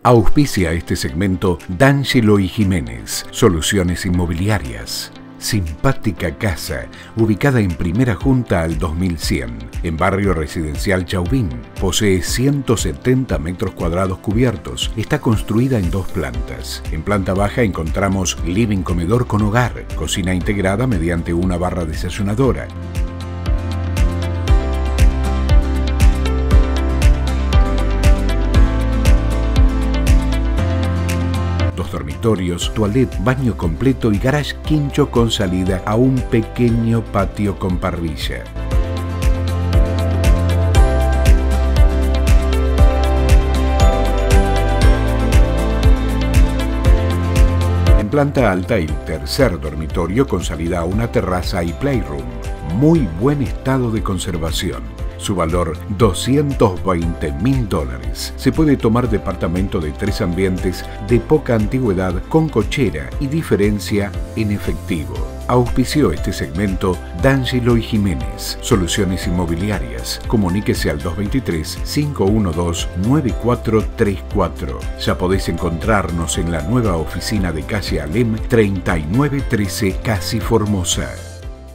Auspicia este segmento D'Angelo y Jiménez, Soluciones Inmobiliarias. Simpática casa, ubicada en Primera Junta al 2100, en barrio residencial Chauvin. Posee 170 metros cuadrados cubiertos. Está construida en 2 plantas. En planta baja encontramos living comedor con hogar, cocina integrada mediante una barra desayunadora. Dormitorios, toilet, baño completo y garage quincho con salida a un pequeño patio con parrilla. En planta alta el tercer dormitorio con salida a una terraza y playroom. Muy buen estado de conservación. Su valor, $220.000. Se puede tomar departamento de 3 ambientes de poca antigüedad con cochera y diferencia en efectivo. Auspició este segmento D'Angelo y Jiménez, Soluciones Inmobiliarias. Comuníquese al 223-512-9434. Ya podés encontrarnos en la nueva oficina de calle Alem 3913, Casi Formosa.